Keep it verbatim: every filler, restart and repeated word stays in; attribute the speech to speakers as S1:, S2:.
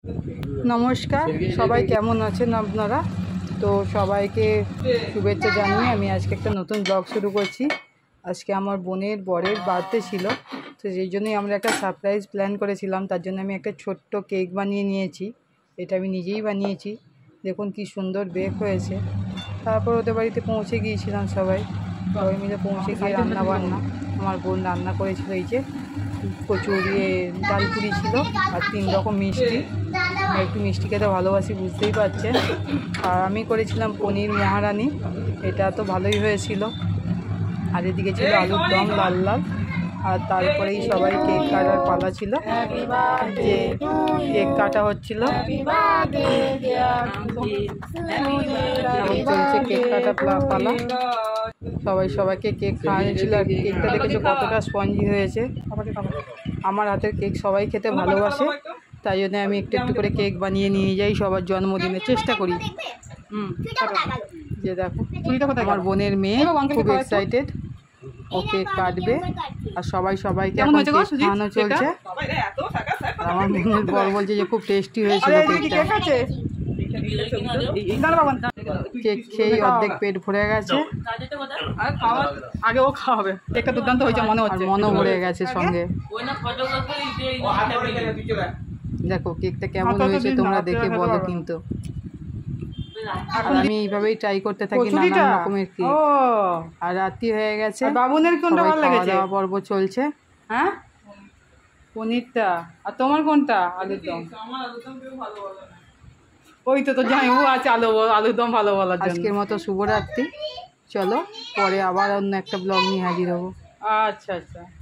S1: নমস্কার, সবাই কেমন আছেন আপনারা? তো সবাইকে শুভেচ্ছা জানিয়ে আমি আজকে একটা নতুন ব্লগ শুরু করছি। আজকে আমার বোনের বরের বার্থডে ছিল, তো সেই জন্যই আমরা একটা সারপ্রাইজ প্ল্যান করেছিলাম। তার জন্য আমি একটা ছোট্ট কেক বানিয়ে নিয়েছি। এটা আমি নিজেই বানিয়েছি, দেখুন কি সুন্দর বেক হয়েছে। তারপর ওদের বাড়িতে পৌঁছে গিয়েছিলাম, সবাই সবাই মিলে পৌঁছে গিয়ে রান্না বান্না আমার বোন রান্না করেছিল। এই যে কচুরি, ডালপুরি ছিল আর তিন রকম মিষ্টি। একটু মিষ্টি খেতে ভালোবাসি, বুঝতেই পারছেন। আর আমি করেছিলাম পনির মহারানি, এটা তো ভালোই হয়েছিল। আর এদিকে ছিল আলুর দম লাল লাল। আর তারপরেই সবাই কেক কাটার পালা ছিল, যে কেক কাটা হচ্ছিল। চলছে কেক কাটা পালা, সবাই সবাইকে কেক খাওয়ানো ছিল। আর কেকটা দেখেছো কতটা স্পঞ্জি হয়েছে। আমার হাতের কেক সবাই খেতে ভালোবাসে, তাই জন্য আমি একটু একটু করে কেক বানিয়ে নিয়ে যাই সবার জন্মদিনের চেষ্টা করি। হুম যে দেখো আমার বোনের মেয়ে খুব এক্সাইটেড, ও কেক কাটবে। আর সবাই সবাইকে এখন কেক খাওয়ানো চলছে। আমার বোনের বর বলছে যে খুব টেস্টি হয়েছিল কেকটা। কেক খেয়ে অর্ধেক পেট ভরে গেছে। আগেও খাওয়াবে, কেকটা দুর্দান্ত হয়েছে মনে হচ্ছে, মনও ভরে গেছে সঙ্গে। দেখো কেকটা কেমন হয়েছে তোমরা দেখে বলো কিন্তু। আর আমি এইভাবেই ট্রাই করতে থাকি নানান রকমের কেক। আর রাত্রি হয়ে গেছে, বাবুনের কোনটা ভালো লেগেছে? খাওয়া দাওয়া পর্ব চলছে। হ্যাঁ পনিরটা। আর তোমার কোনটা? আলুর দম। ওই তো তো যাই ও আছে আলু আলুর দম ভালো বলার জন্য। আজকের মতো শুভরাত্রি, চলো পরে আবার অন্য একটা ব্লগ নিয়ে হাজির হবো। আচ্ছা আচ্ছা।